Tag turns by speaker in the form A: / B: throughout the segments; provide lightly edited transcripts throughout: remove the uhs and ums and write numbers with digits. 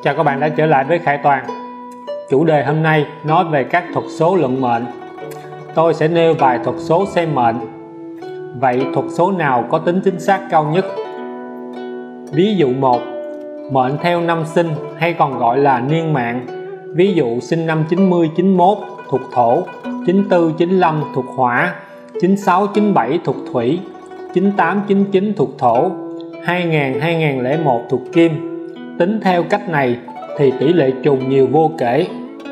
A: Chào các bạn đã trở lại với Khải Toàn. Chủ đề hôm nay nói về các thuật số luận mệnh. Tôi sẽ nêu vài thuật số xem mệnh. Vậy thuật số nào có tính chính xác cao nhất? Ví dụ 1. Mệnh theo năm sinh hay còn gọi là niên mạng. Ví dụ sinh năm 90, 91 thuộc thổ, 94, 95 thuộc hỏa, 96, 97 thuộc thủy, 98, 99 thuộc thổ, 2000, 2001 thuộc kim. Tính theo cách này thì tỷ lệ trùng nhiều vô kể.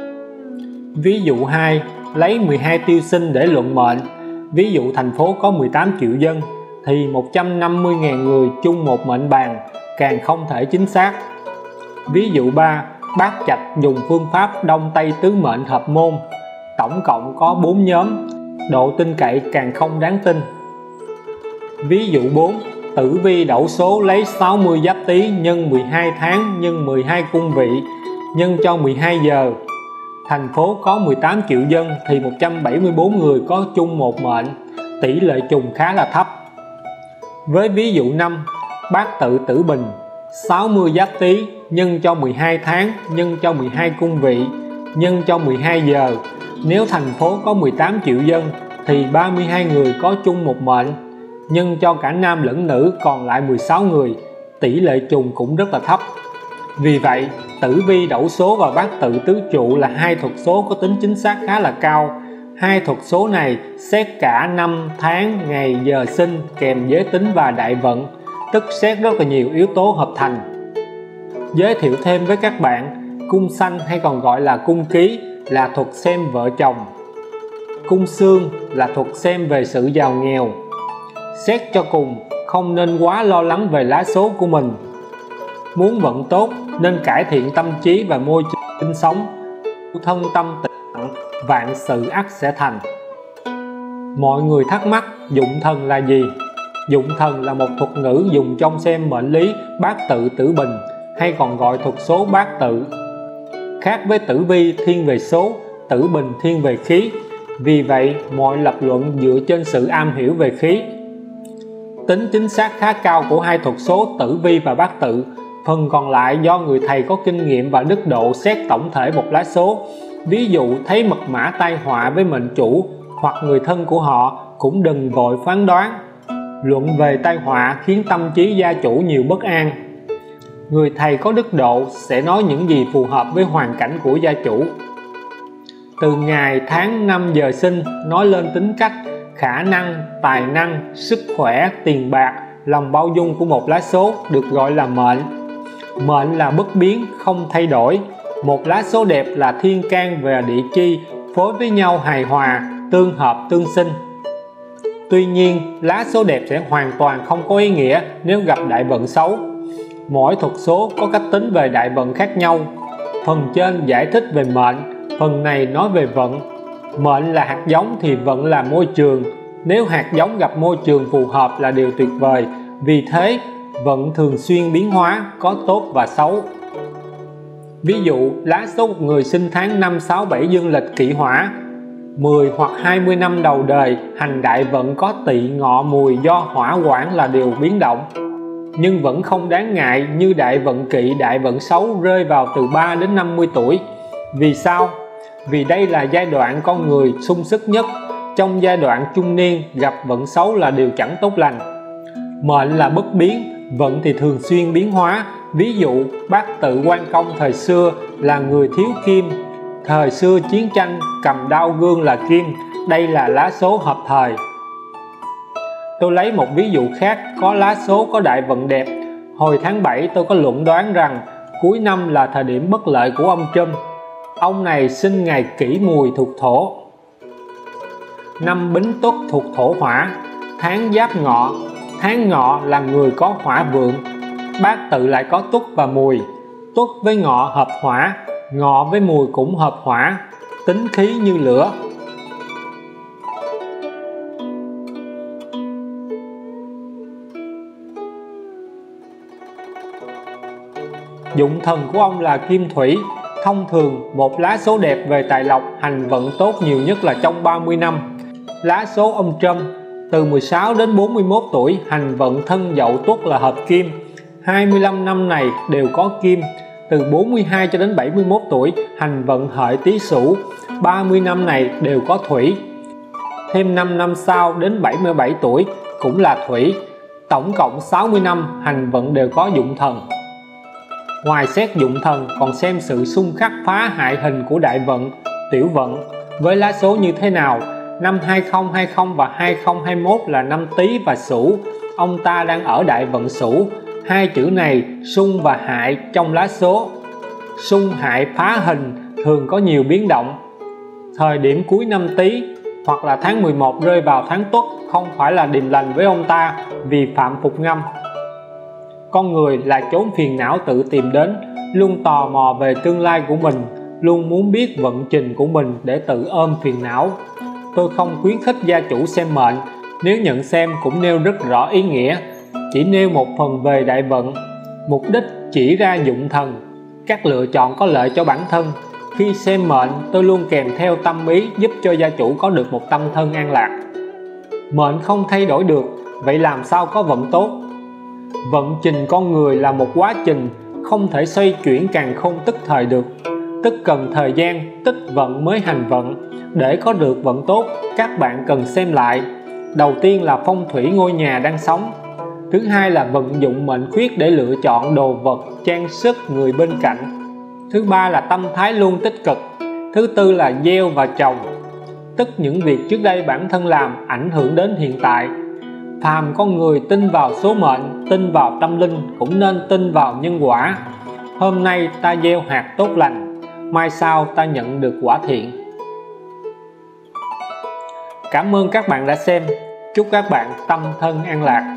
A: Ví dụ 2. Lấy 12 tiêu sinh để luận mệnh. Ví dụ thành phố có 18 triệu dân thì 150.000 người chung một mệnh bàn, càng không thể chính xác. Ví dụ 3. Bát Trạch dùng phương pháp Đông Tây tứ mệnh hợp môn, tổng cộng có 4 nhóm, độ tin cậy càng không đáng tin. Ví dụ 4. Tử vi đẩu số lấy 60 Giáp Tý nhân 12 tháng nhân 12 cung vị nhân cho 12 giờ. Thành phố có 18 triệu dân thì 174 người có chung một mệnh, tỷ lệ trùng khá là thấp. Với ví dụ 5. Bát tự Tử Bình 60 Giáp Tý nhân cho 12 tháng nhân cho 12 cung vị nhân cho 12 giờ. Nếu thành phố có 18 triệu dân thì 32 người có chung một mệnh, nhân cho cả nam lẫn nữ còn lại 16 người, tỷ lệ trùng cũng rất là thấp. Vì vậy, tử vi đẩu số và bát tự tứ trụ là hai thuật số có tính chính xác khá là cao. Hai thuật số này xét cả năm, tháng, ngày, giờ sinh kèm giới tính và đại vận, tức xét rất là nhiều yếu tố hợp thành. Giới thiệu thêm với các bạn, cung sanh hay còn gọi là cung ký là thuật xem vợ chồng. Cung xương là thuật xem về sự giàu nghèo. Xét cho cùng, không nên quá lo lắng về lá số của mình. Muốn vận tốt nên cải thiện tâm trí và môi trường sinh sống, thân tâm tịnh, vạn sự ắt sẽ thành. Mọi người thắc mắc dụng thần là gì? Dụng thần là một thuật ngữ dùng trong xem mệnh lý bát tự Tử Bình hay còn gọi thuật số bát tự. Khác với tử vi thiên về số, Tử Bình thiên về khí. Vì vậy, mọi lập luận dựa trên sự am hiểu về khí. Tính chính xác khá cao của hai thuật số tử vi và bát tự, phần còn lại do người thầy có kinh nghiệm và đức độ xét tổng thể một lá số. Ví dụ thấy mật mã tai họa với mệnh chủ hoặc người thân của họ cũng đừng vội phán đoán. Luận về tai họa khiến tâm trí gia chủ nhiều bất an. Người thầy có đức độ sẽ nói những gì phù hợp với hoàn cảnh của gia chủ. Từ ngày, tháng, năm, giờ sinh nói lên tính cách, khả năng, tài năng, sức khỏe, tiền bạc, lòng bao dung của một lá số được gọi là mệnh. Mệnh là bất biến, không thay đổi. Một lá số đẹp là thiên can và địa chi phối với nhau hài hòa, tương hợp, tương sinh. Tuy nhiên, lá số đẹp sẽ hoàn toàn không có ý nghĩa nếu gặp đại vận xấu. Mỗi thuật số có cách tính về đại vận khác nhau. Phần trên giải thích về mệnh, phần này nói về vận. Mệnh là hạt giống thì vận là môi trường. Nếu hạt giống gặp môi trường phù hợp là điều tuyệt vời. Vì thế, vận thường xuyên biến hóa, có tốt và xấu. Ví dụ, lá số một người sinh tháng 5, 6, 7 dương lịch Kỷ Hỏa, 10 hoặc 20 năm đầu đời hành đại vận có Tỵ, Ngọ, Mùi do hỏa quản là điều biến động. Nhưng vẫn không đáng ngại như đại vận Kỵ, đại vận xấu rơi vào từ 3 đến 50 tuổi. Vì sao? Vì đây là giai đoạn con người sung sức nhất. Trong giai đoạn trung niên gặp vận xấu là điều chẳng tốt lành. Mệnh là bất biến, vận thì thường xuyên biến hóa. Ví dụ bát tự Quan Công thời xưa là người thiếu kim. Thời xưa chiến tranh cầm đao gương là kim. Đây là lá số hợp thời. Tôi lấy một ví dụ khác có lá số có đại vận đẹp. Hồi tháng 7 tôi có luận đoán rằng cuối năm là thời điểm bất lợi của ông Trump. Ông này sinh ngày Kỷ Mùi thuộc thổ, năm Bính Tuất thuộc thổ hỏa, tháng Giáp Ngọ. Tháng Ngọ là người có hỏa vượng. Bát tự lại có Tuất và Mùi. Tuất với Ngọ hợp hỏa, Ngọ với Mùi cũng hợp hỏa, tính khí như lửa. Dụng thần của ông là Kim Thủy. Thông thường, một lá số đẹp về tài lộc, hành vận tốt nhiều nhất là trong 30 năm. Lá số ông Trump, từ 16 đến 41 tuổi, hành vận Thân Dậu Tuất là hợp kim. 25 năm này đều có kim. Từ 42 cho đến 71 tuổi hành vận hợi Tý Sửu, 30 năm này đều có thủy. Thêm 5 năm sau đến 77 tuổi cũng là thủy, tổng cộng 60 năm hành vận đều có dụng thần. Ngoài xét dụng thần còn xem sự xung khắc phá hại hình của đại vận, tiểu vận với lá số như thế nào. Năm 2020 và 2021 là năm Tý và Sửu, ông ta đang ở đại vận Sửu. Hai chữ này xung và hại trong lá số. Xung hại phá hình thường có nhiều biến động. Thời điểm cuối năm Tý hoặc là tháng 11 rơi vào tháng Tuất không phải là điềm lành với ông ta vì phạm phục ngâm. Con người là chốn phiền não tự tìm đến, luôn tò mò về tương lai của mình, luôn muốn biết vận trình của mình để tự ôm phiền não. Tôi không khuyến khích gia chủ xem mệnh, nếu nhận xem cũng nêu rất rõ ý nghĩa, chỉ nêu một phần về đại vận, mục đích chỉ ra dụng thần, các lựa chọn có lợi cho bản thân. Khi xem mệnh tôi luôn kèm theo tâm ý giúp cho gia chủ có được một tâm thân an lạc. Mệnh không thay đổi được, vậy làm sao có vận tốt? Vận trình con người là một quá trình, không thể xoay chuyển càn khôn tức thời được, tức cần thời gian tích vận mới hành vận. Để có được vận tốt, các bạn cần xem lại. Đầu tiên là phong thủy ngôi nhà đang sống. Thứ hai là vận dụng mệnh khuyết để lựa chọn đồ vật, trang sức, người bên cạnh. Thứ ba là tâm thái luôn tích cực. Thứ tư là gieo và trồng, tức những việc trước đây bản thân làm ảnh hưởng đến hiện tại. Phàm con người tin vào số mệnh, tin vào tâm linh cũng nên tin vào nhân quả. Hôm nay ta gieo hạt tốt lành, mai sau ta nhận được quả thiện. Cảm ơn các bạn đã xem. Chúc các bạn tâm thân an lạc.